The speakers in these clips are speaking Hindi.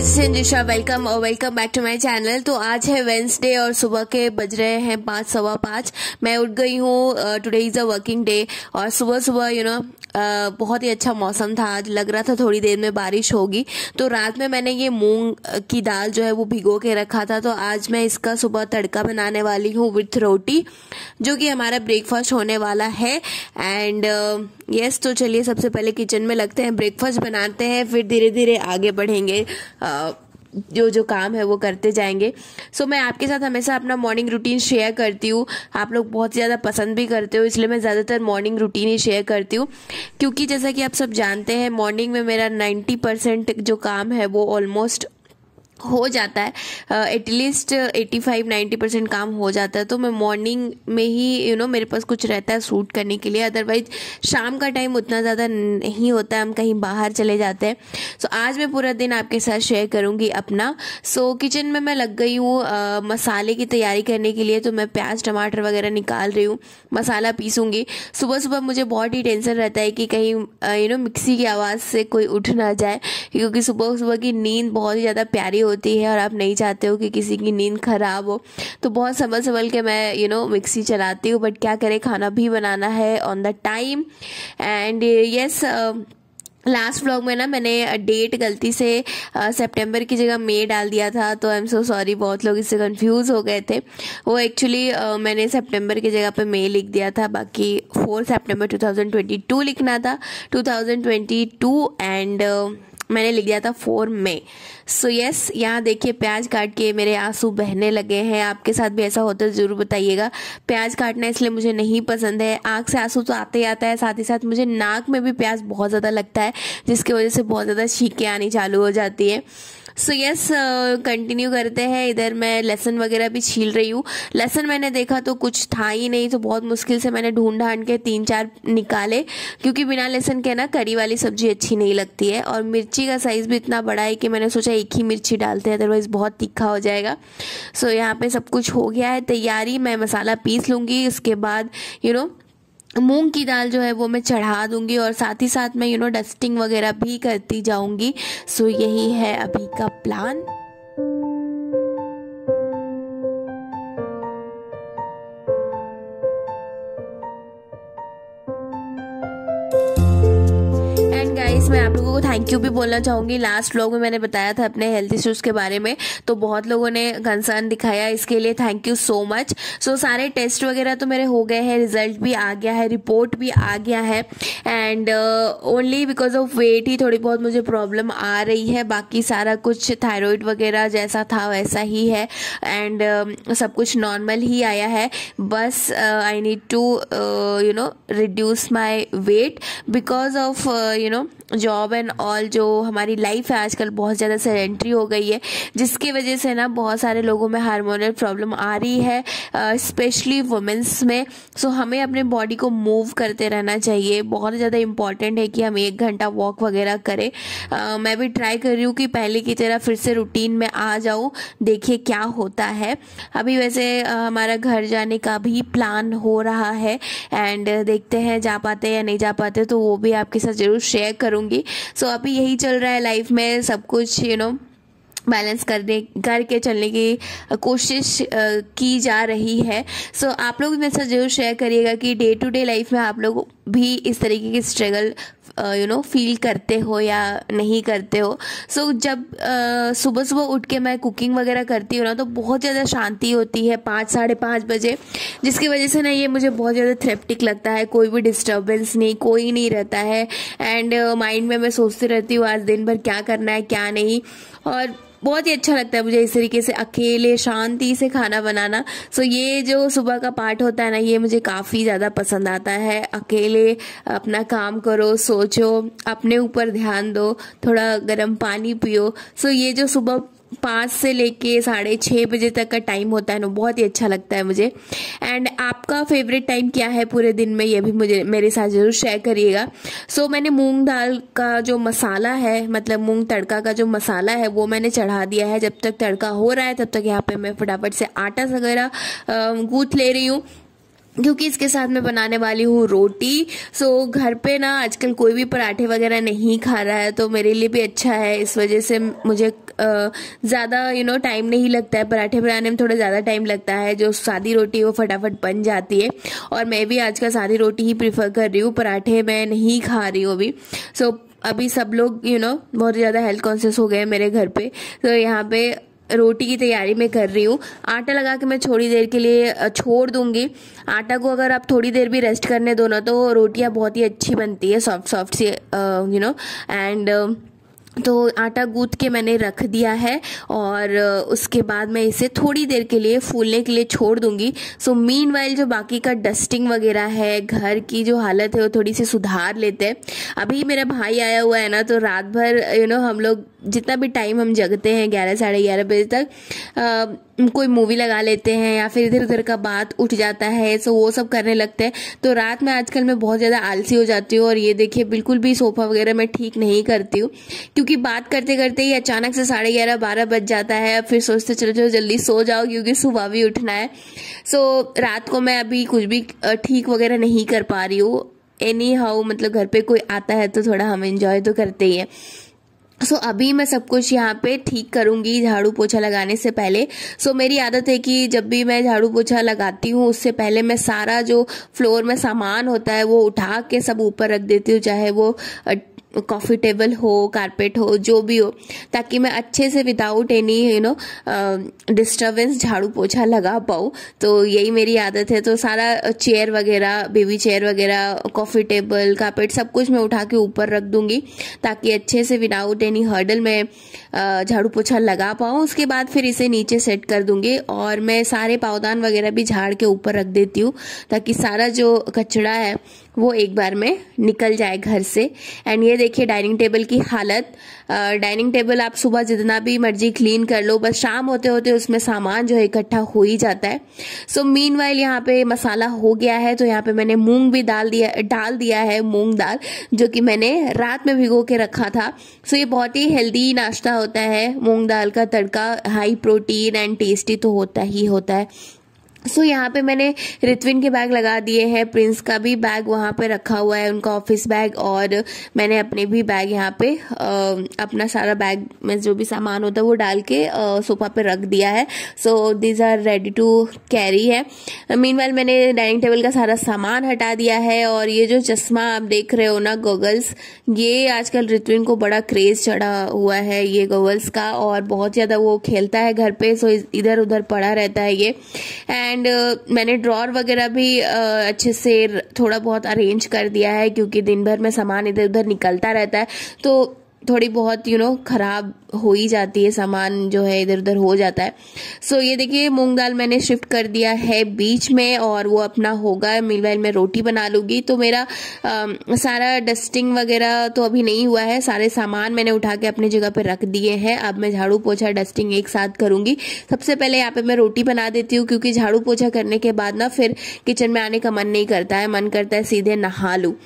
संजिशा, welcome back to my channel. तो आज है वेंसडे और सुबह के बज रहे हैं 5, सवा 5। मैं उठ गई हूँ। Today is a working day और सुबह सुबह बहुत ही अच्छा मौसम था। आज लग रहा था थोड़ी देर में बारिश होगी। तो रात में मैंने ये मूंग की दाल जो है वो भिगो के रखा था। तो आज मैं इसका सुबह तड़का बनाने वाली हूँ विथ रोटी, जो कि हमारा ब्रेकफास्ट होने वाला है। एंड यस, तो चलिए सबसे पहले किचन में लगते हैं, ब्रेकफास्ट बनाते हैं, फिर धीरे धीरे आगे बढ़ेंगे, जो काम है वो करते जाएंगे। सो मैं आपके साथ हमेशा अपना मॉर्निंग रूटीन शेयर करती हूँ। आप लोग बहुत ज़्यादा पसंद भी करते हो, इसलिए मैं ज़्यादातर मॉर्निंग रूटीन ही शेयर करती हूँ। क्योंकि जैसा कि आप सब जानते हैं, मॉर्निंग में मेरा 90% जो काम है वो ऑलमोस्ट हो जाता है। एटलीस्ट 85-90% काम हो जाता है। तो मैं मॉर्निंग में ही मेरे पास कुछ रहता है शूट करने के लिए। अदरवाइज शाम का टाइम उतना ज़्यादा नहीं होता है, हम कहीं बाहर चले जाते हैं। सो आज मैं पूरा दिन आपके साथ शेयर करूँगी अपना। सो किचन में मैं लग गई हूँ मसाले की तैयारी करने के लिए। तो मैं प्याज टमाटर वगैरह निकाल रही हूँ, मसाला पीसूँगी। सुबह सुबह मुझे बहुत ही टेंशन रहता है कि कहीं मिक्सी की आवाज़ से कोई उठ ना जाए, क्योंकि सुबह सुबह की नींद बहुत ही ज़्यादा प्यारी होती है और आप नहीं चाहते हो कि किसी की नींद खराब हो। तो बहुत संभल के मैं मिक्सी चलाती हूँ। बट क्या करें, खाना भी बनाना है on the time. And yes, last vlog में मैंने डेट गलती से सितंबर की जगह मई डाल दिया था। तो आई एम सो सॉरी, बहुत लोग इससे कंफ्यूज हो गए थे। वो एक्चुअली मैंने सितंबर की जगह पे मई लिख दिया था, बाकी 4 सितंबर 2022 लिखना था, 2022। एंड मैंने लिख दिया था 4 मई। सो यस, यहाँ देखिए प्याज काट के मेरे आंसू बहने लगे हैं। आपके साथ भी ऐसा होता है जरूर बताइएगा। प्याज काटना इसलिए मुझे नहीं पसंद है। आंख से आंसू तो आते ही आता है, साथ ही साथ मुझे नाक में भी प्याज बहुत ज़्यादा लगता है, जिसकी वजह से बहुत ज़्यादा छींकें आनी चालू हो जाती है। सो यस, कंटिन्यू करते हैं। इधर मैं लहसुन वगैरह भी छील रही हूँ। लहसुन मैंने देखा तो कुछ था ही नहीं, तो बहुत मुश्किल से मैंने ढूंढ के 3-4 निकाले, क्योंकि बिना लहसुन के करी वाली सब्जी अच्छी नहीं लगती है। और मिर्ची का साइज़ भी इतना बड़ा है कि मैंने सोचा एक ही मिर्ची डालते हैं, अदरवाइज़ बहुत तीखा हो जाएगा। सो यहाँ पे सब कुछ हो गया है तैयारी। मैं मसाला पीस लूँगी, उसके बाद मूंग की दाल जो है वो मैं चढ़ा दूंगी, और साथ ही साथ मैं डस्टिंग वगैरह भी करती जाऊंगी। सो यही है अभी का प्लान। मैं आप लोगों को थैंक यू भी बोलना चाहूंगी। लास्ट व्लॉग में मैंने बताया था अपने हेल्थ इश्यूज के बारे में, तो बहुत लोगों ने कंसर्न दिखाया, इसके लिए thank you so much. So सारे टेस्ट वगैरह तो मेरे हो गए हैं, रिजल्ट भी आ गया है, रिपोर्ट भी आ गया है। And only because of weight ही थोड़ी बहुत मुझे प्रॉब्लम आ रही है। बाकी सारा कुछ थायराइड वगैरह जैसा था वैसा ही है। एंड सब कुछ नॉर्मल ही आया है। बस I need to reduce my weight because of job and all. जो हमारी लाइफ है आजकल बहुत ज़्यादा सेडेंट्री हो गई है, जिसकी वजह से बहुत सारे लोगों में हार्मोनल प्रॉब्लम आ रही है, स्पेशली वुमेन्स में। सो हमें अपने बॉडी को मूव करते रहना चाहिए। बहुत ज़्यादा इंपॉर्टेंट है कि हम 1 घंटा वॉक वगैरह करें। मैं भी ट्राई कर रही हूँ कि पहले की तरह फिर से रूटीन में आ जाऊँ, देखिए क्या होता है। अभी वैसे हमारा घर जाने का भी प्लान हो रहा है, एंड देखते हैं जा पाते या नहीं जा पाते, तो वो भी आपके साथ जरूर शेयर करूँगी। सो अभी यही चल रहा है लाइफ में, सब कुछ बैलेंस करके चलने की कोशिश की जा रही है। सो आप लोग मेरे साथ जरूर शेयर करिएगा कि डे टू डे लाइफ में आप लोग भी इस तरीके की स्ट्रगल फील करते हो या नहीं करते हो। सो जब सुबह सुबह उठ के मैं कुकिंग वगैरह करती हूँ तो बहुत ज़्यादा शांति होती है 5-5:30 बजे, जिसकी वजह से ये मुझे बहुत ज़्यादा थेरेप्टिक लगता है। कोई भी डिस्टर्बेंस नहीं, कोई नहीं रहता है। एंड माइंड में मैं सोचती रहती हूँ आज दिन भर क्या करना है क्या नहीं, और बहुत ही अच्छा लगता है मुझे इस तरीके से अकेले शांति से खाना बनाना। सो ये जो सुबह का पार्ट होता है ये मुझे काफ़ी ज़्यादा पसंद आता है। अकेले अपना काम करो, सोचो, अपने ऊपर ध्यान दो, थोड़ा गर्म पानी पियो। सो ये जो सुबह 5 से लेके 6:30 बजे तक का टाइम होता है बहुत ही अच्छा लगता है मुझे। एंड आपका फेवरेट टाइम क्या है पूरे दिन में, ये भी मुझे मेरे साथ जरूर शेयर करिएगा। सो मैंने मूंग दाल का जो मसाला है, मतलब मूंग तड़का का जो मसाला है वो मैंने चढ़ा दिया है। जब तक तड़का हो रहा है तब तक यहाँ पे मैं फटाफट से आटा वगैरह गूंथ ले रही हूँ। क्योंकि इसके साथ मैं बनाने वाली हूँ रोटी। सो घर पे ना आजकल कोई भी पराठे वगैरह नहीं खा रहा है, तो मेरे लिए भी अच्छा है। इस वजह से मुझे ज़्यादा टाइम नहीं लगता है, पराठे बनाने में थोड़ा ज़्यादा टाइम लगता है। जो सादी रोटी है वो फटाफट बन जाती है, और मैं भी आजकल सादी रोटी ही प्रीफर कर रही हूँ, पराठे मैं नहीं खा रही हूँ अभी। सो अभी सब लोग बहुत ज़्यादा हेल्थ कॉन्शियस हो गए हैं मेरे घर पे। तो यहाँ पे रोटी की तैयारी मैं कर रही हूँ। आटा लगा के मैं थोड़ी देर के लिए छोड़ दूंगी। आटा को अगर आप थोड़ी देर भी रेस्ट करने दो ना, तो रोटियां बहुत ही अच्छी बनती है, सॉफ्ट सॉफ्ट सी एंड तो आटा गूंथ के मैंने रख दिया है, और उसके बाद मैं इसे थोड़ी देर के लिए फूलने के लिए छोड़ दूंगी। सो मीनवाइल जो बाकी का डस्टिंग वगैरह है, घर की जो हालत है वो थोड़ी सी सुधार लेते हैं। अभी मेरा भाई आया हुआ है ना, तो रात भर हम लोग जितना भी टाइम हम जगते हैं 11 साढ़े 11 बजे तक कोई मूवी लगा लेते हैं, या फिर इधर उधर का बात उठ जाता है, सो वो सब करने लगते हैं। तो रात में आजकल मैं बहुत ज़्यादा आलसी हो जाती हूँ, और ये देखिए बिल्कुल भी सोफा वगैरह मैं ठीक नहीं करती हूँ, क्योंकि बात करते करते ही अचानक से 11:30 12 बज जाता है। फिर सोचते चलो चलो जल्दी सो जाओ, क्योंकि सुबह भी उठना है। सो रात को मैं अभी कुछ भी ठीक वगैरह नहीं कर पा रही हूँ। एनी हाउ मतलब घर पे कोई आता है तो थोड़ा हम एंजॉय तो करते ही हैं। सो अभी मैं सब कुछ यहाँ पे ठीक करूंगी झाड़ू पोछा लगाने से पहले। सो मेरी आदत है कि जब भी मैं झाड़ू पोछा लगाती हूँ उससे पहले मैं सारा जो फ्लोर में सामान होता है वो उठा के सब ऊपर रख देती हूँ, चाहे वो कॉफ़ी टेबल हो, कारपेट हो, जो भी हो, ताकि मैं अच्छे से विदाउट एनी डिस्टर्बेंस झाड़ू पोछा लगा पाऊँ। तो यही मेरी आदत है। तो सारा चेयर वगैरह, बेबी चेयर वगैरह, कॉफ़ी टेबल, कारपेट, सब कुछ मैं उठा के ऊपर रख दूंगी, ताकि अच्छे से विदाउट एनी हर्डल मैं झाड़ू पोछा लगा पाऊँ। उसके बाद फिर इसे नीचे सेट कर दूंगी, और मैं सारे पावदान वगैरह भी झाड़ के ऊपर रख देती हूँ, ताकि सारा जो कचरा है वो एक बार में निकल जाए घर से। एंड ये देखिए डाइनिंग टेबल की हालत। डाइनिंग टेबल आप सुबह जितना भी मर्जी क्लीन कर लो, बस शाम होते होते उसमें सामान जो है इकट्ठा हो ही जाता है। सो मीनवाइल यहाँ पे मसाला हो गया है, तो यहाँ पे मैंने मूंग भी डाल दिया है, मूंग दाल, जो कि मैंने रात में भिगो के रखा था। सो ये बहुत ही हेल्दी नाश्ता होता है, मूंग दाल का तड़का, हाई प्रोटीन एंड टेस्टी तो होता ही होता है। सो यहाँ पे मैंने रित्विन के बैग लगा दिए हैं, प्रिंस का भी बैग वहाँ पे रखा हुआ है, उनका ऑफिस बैग, और मैंने अपने भी बैग यहाँ पे अपना सारा बैग में जो भी सामान होता है वो डाल के सोफा पे रख दिया है। So these are ready to carry है। मीनवाइल मैंने डाइनिंग टेबल का सारा सामान हटा दिया है, और ये जो चश्मा आप देख रहे हो ना, गॉगल्स, ये आजकल रित्विन को बड़ा क्रेज चढ़ा हुआ है ये गॉगल्स का, और बहुत ज़्यादा वो खेलता है घर पे, सो इधर उधर पड़ा रहता है ये। एंड मैंने ड्रॉर वगैरह भी अच्छे से थोड़ा बहुत अरेंज कर दिया है, क्योंकि दिन भर में सामान इधर उधर निकलता रहता है, तो थोड़ी बहुत खराब हो ही जाती है, सामान जो है इधर उधर हो जाता है। सो ये देखिए मूंग दाल मैंने शिफ्ट कर दिया है बीच में, और वो अपना होगा। मीनवाइल मैं रोटी बना लूंगी। तो मेरा सारा डस्टिंग वगैरह तो अभी नहीं हुआ है, सारे सामान मैंने उठा के अपनी जगह पे रख दिए हैं। अब मैं झाड़ू पोछा डस्टिंग एक साथ करूंगी। सबसे पहले यहाँ पे मैं रोटी बना देती हूँ, क्योंकि झाड़ू पोछा करने के बाद ना फिर किचन में आने का मन नहीं करता है, मन करता है सीधे नहा लूँ।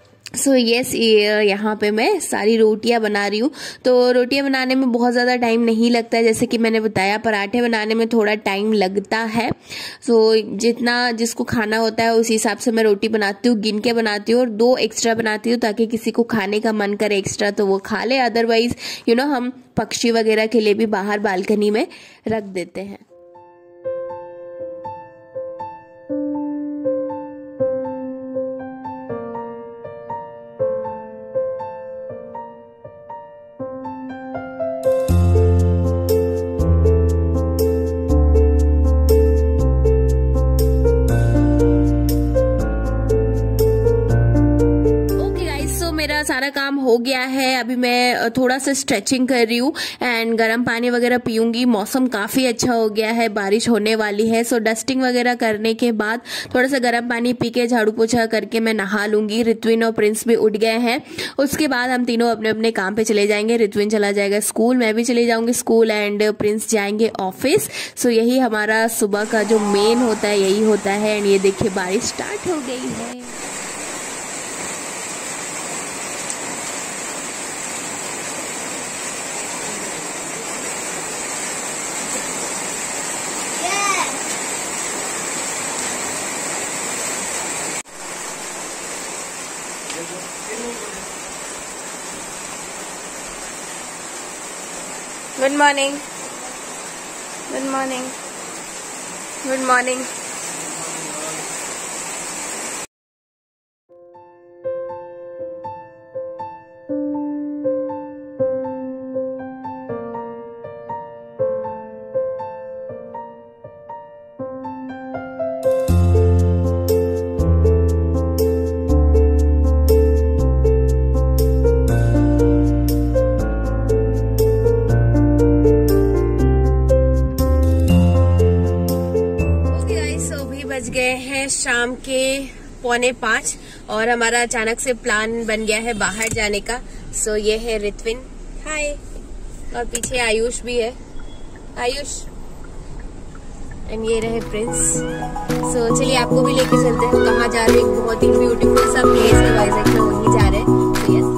सो यस, यहाँ पे मैं सारी रोटियां बना रही हूँ। तो रोटियां बनाने में बहुत ज़्यादा टाइम नहीं लगता है, जैसे कि मैंने बताया पराठे बनाने में थोड़ा टाइम लगता है। सो जितना जिसको खाना होता है उस हिसाब से मैं रोटी बनाती हूँ, गिन के बनाती हूँ, और 2 एक्स्ट्रा बनाती हूँ, ताकि किसी को खाने का मन करे एक्स्ट्रा तो वो खा ले। अदरवाइज हम पक्षी वगैरह के लिए भी बाहर बालकनी में रख देते हैं। मेरा सारा काम हो गया है। अभी मैं थोड़ा सा स्ट्रेचिंग कर रही हूँ एंड गर्म पानी वगैरह पीऊंगी। मौसम काफी अच्छा हो गया है, बारिश होने वाली है। सो डस्टिंग वगैरह करने के बाद थोड़ा सा गर्म पानी पी के झाड़ू पोछा करके मैं नहा लूंगी। रित्विन और प्रिंस भी उठ गए हैं। उसके बाद हम तीनों अपने अपने काम पे चले जाएंगे। रित्विन चला जाएगा स्कूल, मैं भी चली जाऊंगी स्कूल, एंड प्रिंस जाएंगे ऑफिस। सो यही हमारा सुबह का जो मेन होता है यही होता है। एंड ये देखिए बारिश स्टार्ट हो गई है। Good morning, good morning, good morning. बज गए हैं शाम के 4:45 और हमारा अचानक से प्लान बन गया है बाहर जाने का। सो ये है रित्विन, हाय, और पीछे आयुष भी है, आयुष, एंड ये रहे प्रिंस। सो चलिए आपको भी लेके चलते हैं। कहाँ जा रहे हैं? बहुत ही ब्यूटीफुल सा प्लेस है वाइजैक में, वहीं जा रहे हैं। तो यस,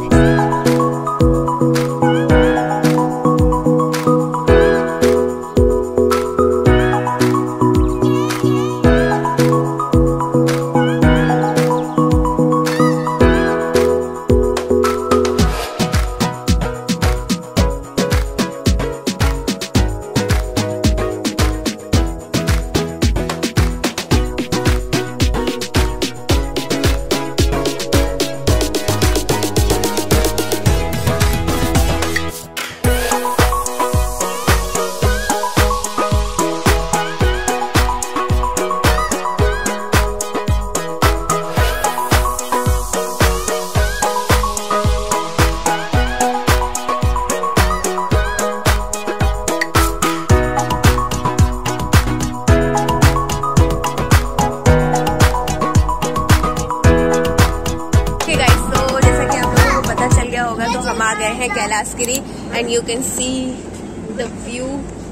हम आ गए हैं Kailashgiri and you can see the view.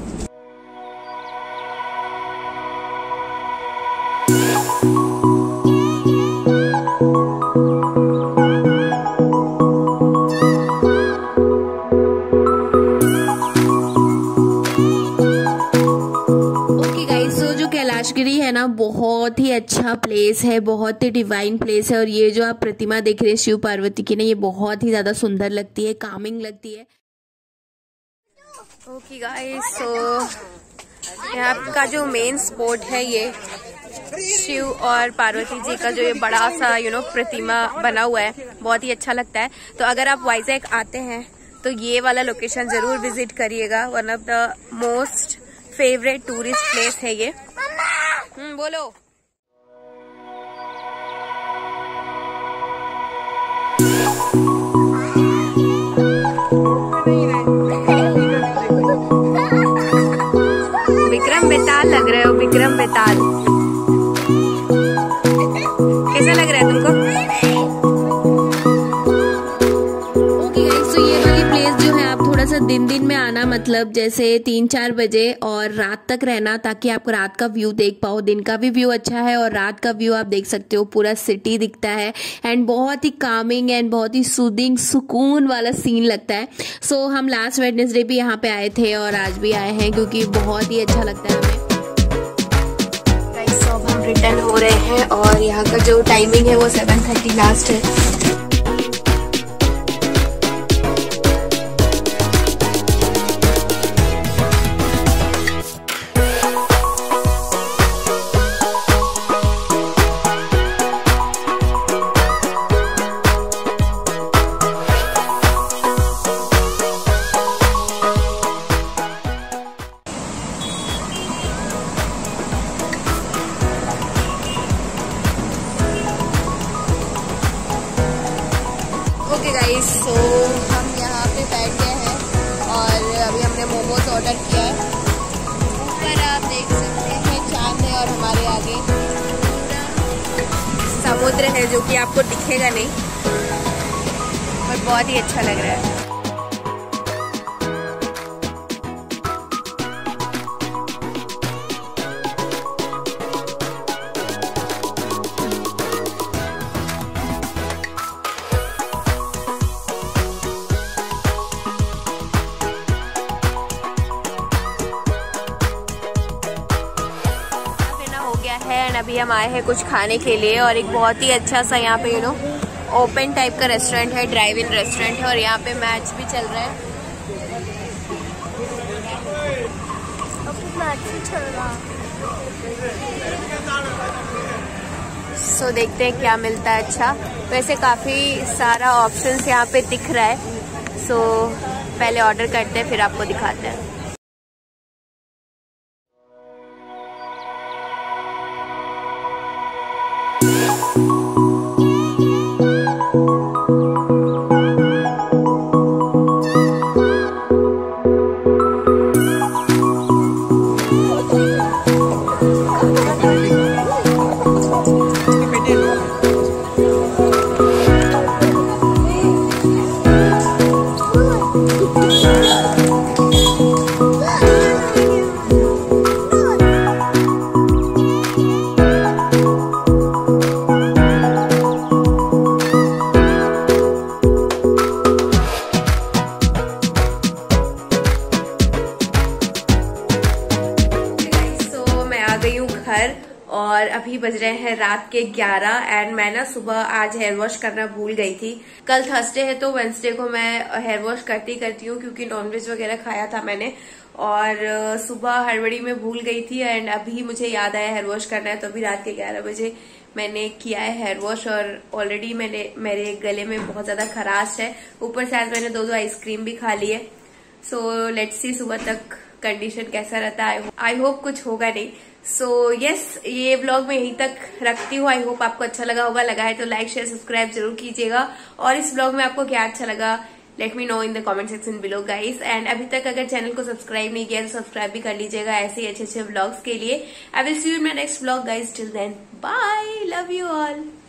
Kailashgiri है ना, बहुत ही अच्छा प्लेस है, बहुत ही डिवाइन प्लेस है। और ये जो आप प्रतिमा देख रहे हैं शिव पार्वती की ना, ये बहुत ही ज्यादा सुंदर लगती है, कामिंग लगती है। ओके गाइस, सो यहाँ का जो मेन स्पॉट है ये शिव और पार्वती जी का जो ये बड़ा सा प्रतिमा बना हुआ है, बहुत ही अच्छा लगता है। तो अगर आप वाइजैक आते हैं तो ये वाला लोकेशन जरूर विजिट करिएगा। One of the most favourite tourist place है ये। बोलो। विक्रम बेताल लग रहे हो, विक्रम बेताल। कैसा लग रहा है तुमको? दिन में आना, मतलब जैसे 3-4 बजे और रात तक रहना, ताकि आप रात का व्यू देख पाओ। दिन का भी व्यू अच्छा है और रात का व्यू आप देख सकते हो, पूरा सिटी दिखता है एंड बहुत ही कामिंग एंड बहुत ही सूदिंग, सुकून वाला सीन लगता है। सो हम लास्ट वेडनेसडे भी यहाँ पे आए थे और आज भी आए हैं क्योंकि बहुत ही अच्छा लगता है हमें। गाइस, अब हम रिटर्न हो रहे हैं और यहाँ का जो टाइमिंग है वो 7:30 लास्ट है। ओके गाइस, सो हम यहाँ पे बैठ गए हैं और अभी हमने मोमोज ऑर्डर किया है। ऊपर आप देख सकते हैं चांद है और हमारे आगे समुद्र है जो कि आपको दिखेगा नहीं, और बहुत ही अच्छा लग रहा है। एंड अभी हम आए हैं कुछ खाने के लिए और एक बहुत ही अच्छा सा यहाँ पे ओपन टाइप का रेस्टोरेंट है, ड्राइव इन रेस्टोरेंट है और यहाँ पे मैच भी चल रहा है। सो देखते हैं क्या मिलता है। अच्छा, वैसे काफी सारा ऑप्शंस यहाँ पे दिख रहा है। सो पहले ऑर्डर करते हैं, फिर आपको दिखाते हैं। घर और अभी बज रहे हैं रात के 11 एंड मैं ना सुबह आज हेयर वॉश करना भूल गई थी। कल थर्सडे है तो वेंसडे को मैं हेयर वॉश करती हूँ क्योंकि नॉनवेज वगैरह खाया था मैंने, और सुबह हड़बड़ी में भूल गई थी एंड अभी मुझे याद आया हेयर वॉश करना है, तो अभी रात के 11 बजे मैंने किया है हेयर वॉश। और ऑलरेडी मेरे गले में बहुत ज्यादा खराश है, ऊपर से आज मैंने 2 आइसक्रीम भी खा ली है। सो लेट्स सी सुबह तक कंडीशन कैसा रहता है। आई होप कुछ होगा नहीं। सो यस, ये व्लॉग मैं यहीं तक रखती हूँ। आई होप आपको अच्छा लगा होगा। लगा है तो लाइक शेयर सब्सक्राइब जरूर कीजिएगा, और इस व्लॉग में आपको क्या अच्छा लगा let me know in the comment section below guys. And अभी तक अगर चैनल को सब्सक्राइब नहीं किया तो सब्सक्राइब भी कर लीजिएगा ऐसे ही अच्छे व्लॉग्स के लिए। I will see you in my next vlog guys. Till then bye, love you all.